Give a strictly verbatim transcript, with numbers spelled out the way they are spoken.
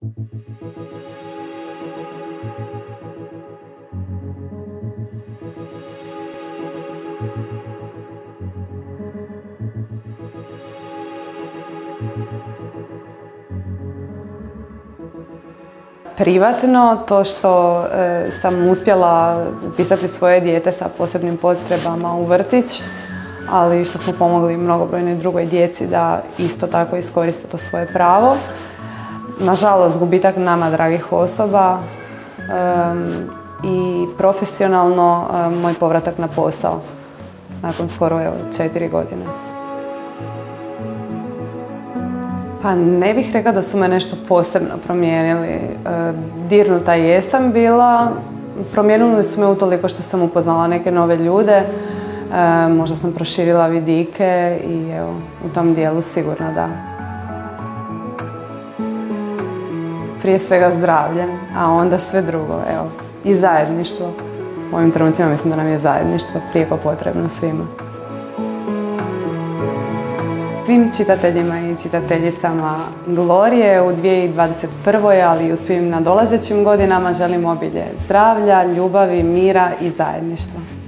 Privatno, to što e, sam uspjela upisati svoje dijete sa posebnim potrebama u vrtić, ali što smo pomogli mnogobrojnoj drugoj djeci da isto tako iskoriste to svoje pravo. Nažalost, gubitak nama dragih osoba e, i profesionalno e, moj povratak na posao nakon skoro evo, četiri godine. Pa ne bih rekla da su me nešto posebno promijenili. Dirnuta jesam bila, promijenili su me utoliko što sam upoznala neke nove ljude, možda sam proširila vidike i evo, u tom dijelu sigurno da. Prije svega zdravlje, a onda sve drugo, evo, i zajedništvo. U ovim trenucima mislim da nam je zajedništvo prijeko potrebno svima. Svim čitateljima i čitateljicama Glorije u dvije tisuće dvadeset prvoj. ali i u svim nadolazećim godinama želim obilje zdravlja, ljubavi, mira i zajedništva.